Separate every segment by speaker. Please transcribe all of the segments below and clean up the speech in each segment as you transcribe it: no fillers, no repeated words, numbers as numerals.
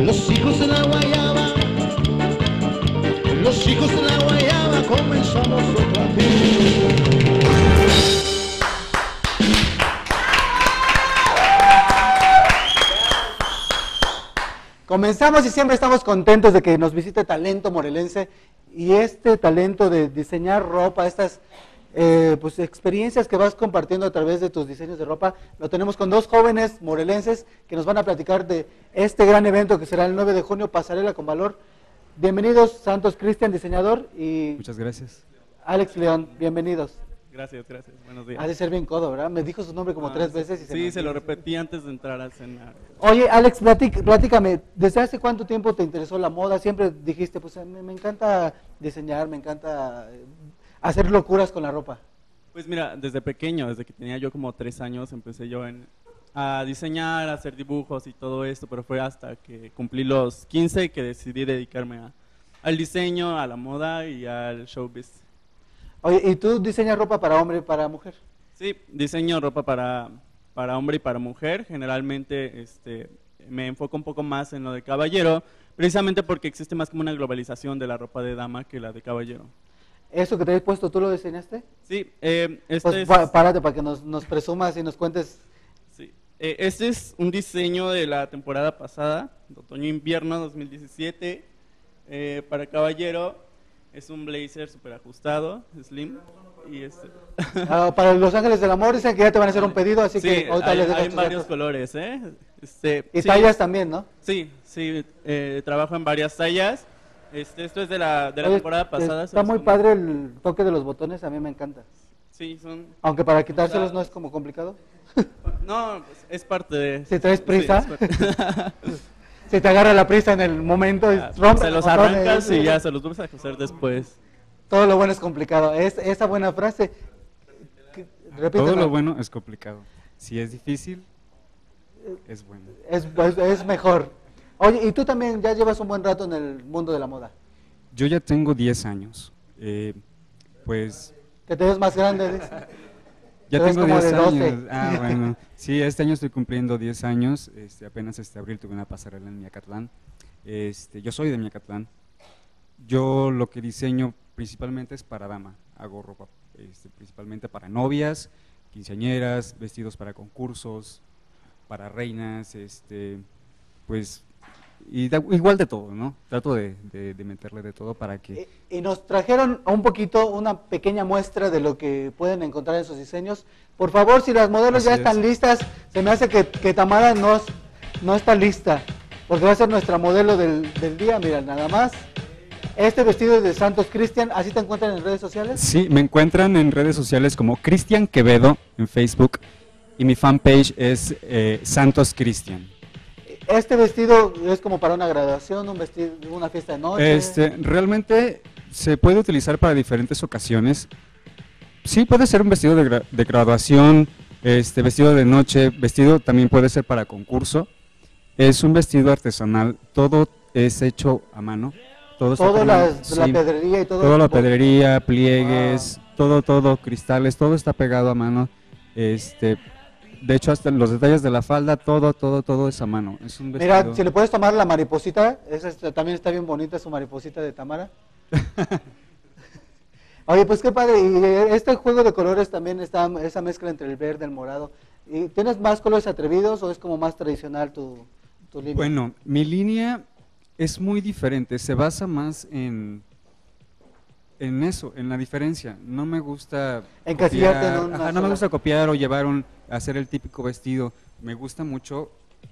Speaker 1: Los hijos de la guayaba, los hijos de la guayaba, comenzamos otra vez.
Speaker 2: Comenzamos y siempre estamos contentos de que nos visite talento morelense y este talento de diseñar ropa, estas pues experiencias que vas compartiendo a través de tus diseños de ropa, lo tenemos con dos jóvenes morelenses que nos van a platicar de este gran evento que será el 9 de junio, Pasarela con Valor. Bienvenidos, Santos Cristian, diseñador, y
Speaker 3: muchas gracias.
Speaker 2: Alex León, bienvenidos.
Speaker 4: Gracias, buenos días.
Speaker 2: Ha de ser bien codo, ¿verdad? Me dijo su nombre como 3 veces. Y
Speaker 4: se lo repetí antes de entrar a cenar.
Speaker 2: Oye, Alex, platícame, ¿desde hace cuánto tiempo te interesó la moda? Siempre dijiste, pues me encanta diseñar, me encanta hacer locuras con la ropa.
Speaker 4: Pues mira, desde pequeño, desde que tenía yo como 3 años, empecé yo a diseñar, a hacer dibujos y todo esto, pero fue hasta que cumplí los 15 que decidí dedicarme al diseño, a la moda y al showbiz.
Speaker 2: Oye, ¿y tú diseñas ropa para hombre y para mujer?
Speaker 4: Sí, diseño ropa para hombre y para mujer. Generalmente me enfoco un poco más en lo de caballero, precisamente porque existe más como una globalización de la ropa de dama que la de caballero.
Speaker 2: ¿Eso que te has puesto, tú lo diseñaste?
Speaker 4: Sí.
Speaker 2: Pues párate para que nos presumas y nos cuentes.
Speaker 4: Sí, este es un diseño de la temporada pasada, de otoño-invierno 2017, para caballero. Es un blazer súper ajustado, slim. Y
Speaker 2: para Los Ángeles del Amor dicen que ya te van a hacer un pedido, así
Speaker 4: sí,
Speaker 2: que ahorita les dejo
Speaker 4: hay varios colores,
Speaker 2: y
Speaker 4: sí,
Speaker 2: tallas también, ¿no?
Speaker 4: Sí, trabajo en varias tallas. Esto es de la temporada pasada.
Speaker 2: Está muy padre el toque de los botones, a mí me encanta.
Speaker 4: Sí,
Speaker 2: aunque para quitárselos no es como complicado.
Speaker 4: No, pues es parte de...
Speaker 2: Si traes prisa, sí, si te agarra la prisa en el momento,
Speaker 4: se los arrancas y ya se los vuelves a coser después.
Speaker 2: Todo lo bueno es complicado. Esa buena frase.
Speaker 3: Repítela. Todo lo bueno es complicado. Si es difícil, es bueno.
Speaker 2: Es mejor. Oye, y tú también ya llevas un buen rato en el mundo de la moda.
Speaker 3: Yo ya tengo 10 años. Pues...
Speaker 2: Que te ves más grande, dice.
Speaker 3: Ya tengo 10 años. Ah, bueno. Sí, este año estoy cumpliendo 10 años. Apenas este abril tuve una pasarela en Miacatlán. Yo soy de Miacatlán. Yo lo que diseño principalmente es para dama. Hago ropa principalmente para novias, quinceañeras, vestidos para concursos, para reinas, pues igual de todo, ¿no? Trato de meterle de todo para que...
Speaker 2: Y nos trajeron un poquito, una pequeña muestra de lo que pueden encontrar en sus diseños. Por favor, si las modelos ya están listas, se me hace que Tamara no está lista, porque va a ser nuestra modelo del día. Mira, nada más. Este vestido es de Santos Cristian, ¿así te encuentran en redes sociales?
Speaker 3: Sí, me encuentran en redes sociales como Cristian Quevedo en Facebook y mi fanpage es Santos Cristian.
Speaker 2: ¿Este vestido es como para una graduación, una fiesta de noche?
Speaker 3: Realmente se puede utilizar para diferentes ocasiones. Sí, puede ser un vestido de graduación, vestido de noche, vestido también puede ser para concurso. Es un vestido artesanal, todo es hecho a mano.
Speaker 2: Todo la pedrería y todo.
Speaker 3: Toda la pedrería, pliegues, todo, cristales, todo está pegado a mano. De hecho, hasta los detalles de la falda, todo es a mano. Es un vestido...
Speaker 2: Mira, si le puedes tomar la mariposita, también está bien bonita su mariposita de Tamara. Oye, pues qué padre, y este juego de colores también está, esa mezcla entre el verde y el morado. ¿Y tienes más colores atrevidos o es como más tradicional tu línea?
Speaker 3: Bueno, mi línea es muy diferente, se basa más en eso, en la diferencia. No me gusta
Speaker 2: encasillarte
Speaker 3: no me gusta copiar o hacer el típico vestido. Me gusta mucho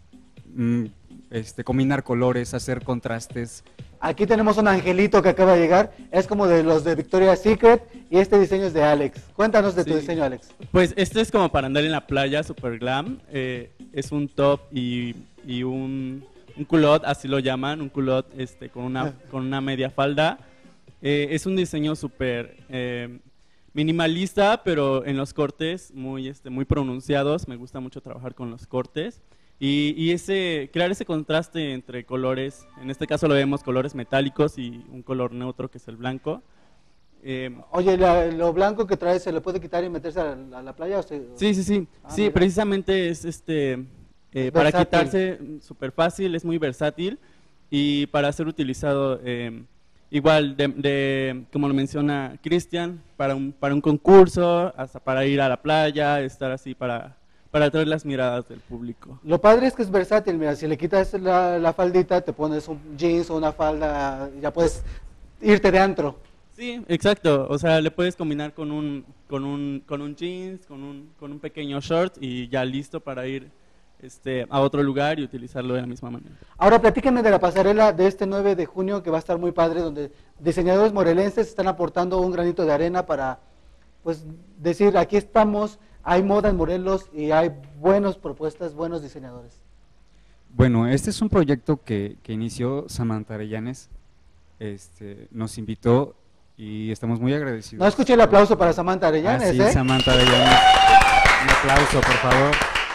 Speaker 3: combinar colores, hacer contrastes.
Speaker 2: Aquí tenemos un angelito que acaba de llegar, es como de los de Victoria's Secret y este diseño es de Alex. Cuéntanos de tu diseño, Alex.
Speaker 4: Pues este es como para andar en la playa, super glam. Es un top y un culot, así lo llaman, un culot con una media falda. Es un diseño súper minimalista, pero en los cortes muy pronunciados. Me gusta mucho trabajar con los cortes y crear ese contraste entre colores. En este caso lo vemos colores metálicos y un color neutro que es el blanco.
Speaker 2: Oye, lo blanco que traes, ¿se le puede quitar y meterse a la playa?
Speaker 4: Sí, precisamente es para quitarse súper fácil, es muy versátil. y para ser utilizado igual como lo menciona Cristian, para un concurso, hasta para ir a la playa, estar así para atraer las miradas del público.
Speaker 2: Lo padre es que es versátil, mira, si le quitas la faldita, te pones un jeans o una falda, ya puedes irte de antro.
Speaker 4: Sí, exacto, o sea, le puedes combinar con un jeans, con un pequeño short y ya listo para ir a otro lugar y utilizarlo de la misma manera.
Speaker 2: Ahora platíquenme de la pasarela de este 9 de junio que va a estar muy padre, donde diseñadores morelenses están aportando un granito de arena para pues decir, aquí estamos, hay moda en Morelos y hay buenas propuestas, buenos diseñadores.
Speaker 3: Bueno, este es un proyecto que inició Samantha Arellanes, nos invitó y estamos muy agradecidos.
Speaker 2: No escuché el aplauso para Samantha Arellanes,
Speaker 3: sí, Samantha Arellanes, un aplauso por favor.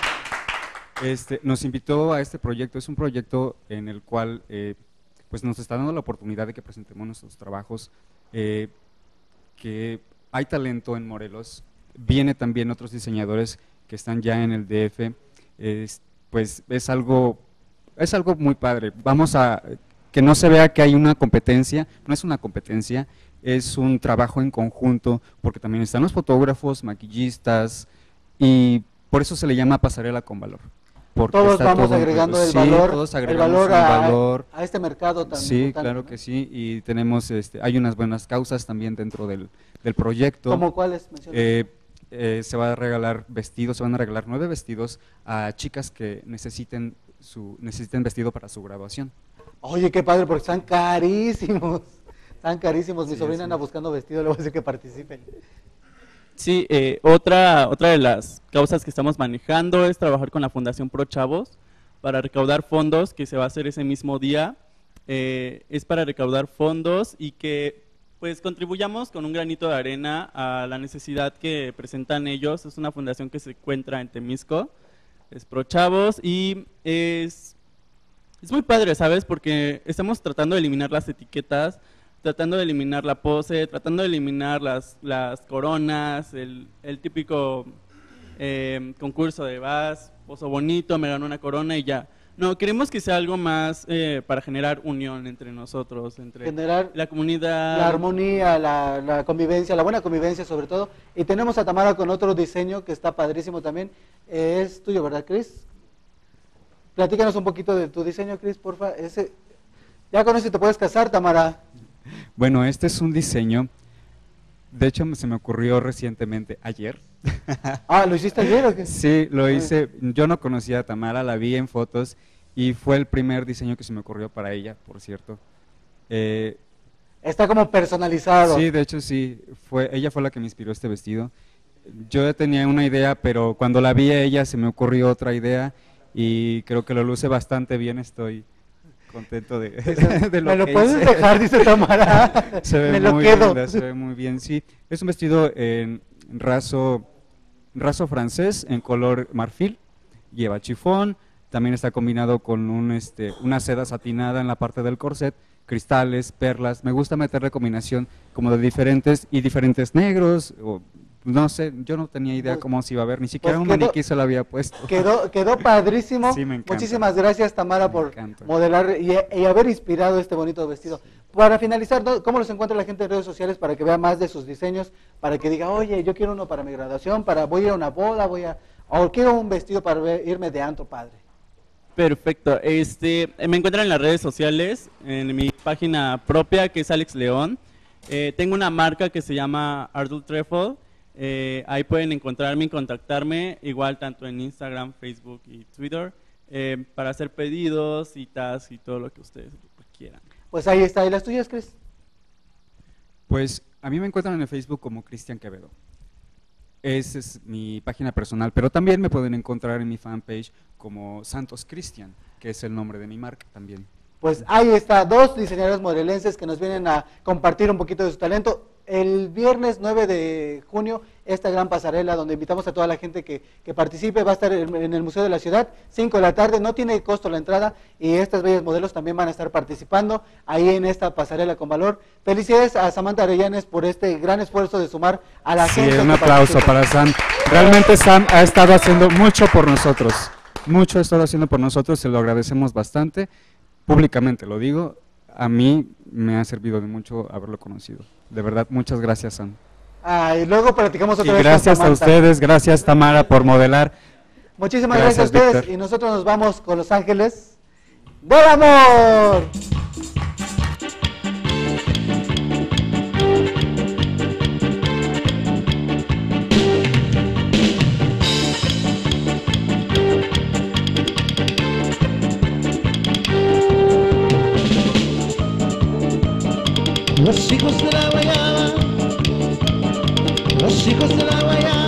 Speaker 3: Nos invitó a este proyecto, es un proyecto en el cual pues nos está dando la oportunidad de que presentemos nuestros trabajos, que hay talento en Morelos, viene también otros diseñadores que están ya en el DF, pues es algo muy padre. Vamos a que no se vea que hay una competencia, no es una competencia, es un trabajo en conjunto, porque también están los fotógrafos, maquillistas, y por eso se le llama pasarela con valor.
Speaker 2: Todos vamos agregando el valor,
Speaker 3: todos agregamos valor
Speaker 2: a este mercado también.
Speaker 3: Sí, claro que sí, y tenemos, hay unas buenas causas también dentro del proyecto.
Speaker 2: ¿Cómo cuáles mencionas?
Speaker 3: Se va a regalar vestidos, se van a regalar 9 vestidos a chicas que necesiten vestido para su graduación.
Speaker 2: Oye, qué padre, porque están carísimos. Están carísimos. Mi sobrina anda buscando vestido, le voy a decir que participen.
Speaker 4: Sí, otra de las causas que estamos manejando es trabajar con la Fundación Pro Chavos para recaudar fondos, que se va a hacer ese mismo día. Es para recaudar fondos y que pues contribuyamos con un granito de arena a la necesidad que presentan ellos. Es una fundación que se encuentra en Temisco, es Pro Chavos y es muy padre, ¿sabes? Porque estamos tratando de eliminar las etiquetas, tratando de eliminar la pose, tratando de eliminar las coronas, el típico concurso de vas, poso bonito, me ganó una corona y ya. No, queremos que sea algo más para generar unión entre nosotros, entre
Speaker 2: generar
Speaker 4: la comunidad.
Speaker 2: La armonía, la convivencia, la buena convivencia sobre todo. Y tenemos a Tamara con otro diseño que está padrísimo también. Es tuyo, ¿verdad, Cris? Platícanos un poquito de tu diseño, Cris, porfa. Ya con eso te puedes casar, Tamara.
Speaker 3: Bueno, este es un diseño, de hecho se me ocurrió recientemente, ayer.
Speaker 2: Ah, ¿lo hiciste ayer o qué?
Speaker 3: Sí, lo hice, yo no conocía a Tamara, la vi en fotos y fue el primer diseño que se me ocurrió para ella, por cierto.
Speaker 2: Está como personalizado.
Speaker 3: Sí, de hecho sí, ella fue la que me inspiró este vestido. Yo ya tenía una idea, pero cuando la vi a ella se me ocurrió otra idea y creo que lo luce bastante bien, estoy contento de lo
Speaker 2: ¿Me lo
Speaker 3: que
Speaker 2: puedes
Speaker 3: hice.
Speaker 2: dejar? Dice Tamara.
Speaker 3: Se ve
Speaker 2: Me lo
Speaker 3: muy
Speaker 2: quedo.
Speaker 3: linda, se ve muy bien, sí. Es un vestido en raso francés, en color marfil, lleva chifón, también está combinado con una seda satinada en la parte del corset, cristales, perlas. Me gusta meterle combinación como de diferentes negros, o no sé, yo no tenía idea cómo se iba a ver, ni siquiera un maniquí se lo había puesto.
Speaker 2: Quedó padrísimo.
Speaker 3: Sí, me encanta.
Speaker 2: Muchísimas gracias, Tamara, por modelar y haber inspirado este bonito vestido. Para finalizar, ¿cómo los encuentra la gente en redes sociales para que vea más de sus diseños? Para que diga, oye, yo quiero uno para mi graduación, voy a ir a una boda, o quiero un vestido para irme de antro, padre.
Speaker 4: Perfecto. Me encuentran en las redes sociales, en mi página propia, que es Alex León. Tengo una marca que se llama Ardul Treffle. Ahí pueden encontrarme y contactarme, igual tanto en Instagram, Facebook y Twitter, para hacer pedidos, citas y todo lo que ustedes quieran.
Speaker 2: Pues ahí está. ¿Y las tuyas, Cris?
Speaker 3: Pues a mí me encuentran en el Facebook como Cristian Quevedo. Esa es mi página personal, pero también me pueden encontrar en mi fanpage como Santos Cristian, que es el nombre de mi marca también. Pues
Speaker 2: ahí está, 2 diseñadores morelenses que nos vienen a compartir un poquito de su talento. El viernes 9 de junio, esta gran pasarela donde invitamos a toda la gente que participe, va a estar en el Museo de la Ciudad, 5 de la tarde, no tiene costo la entrada y estas bellas modelos también van a estar participando ahí en esta pasarela con valor. Felicidades a Samantha Arellanes por este gran esfuerzo de sumar a la gente.
Speaker 3: Un aplauso para Sam. Realmente Sam ha estado haciendo mucho por nosotros, se lo agradecemos bastante. públicamente lo digo, a mí me ha servido de mucho haberlo conocido. De verdad, muchas gracias, Sam.
Speaker 2: Y luego platicamos otra vez.
Speaker 3: Gracias a ustedes, gracias Tamara por modelar.
Speaker 2: Muchísimas gracias a ustedes,
Speaker 3: Víctor.
Speaker 2: y nosotros nos vamos con Los Ángeles del Amor.
Speaker 1: Los hijos de la guayaba, los hijos de la guayaba.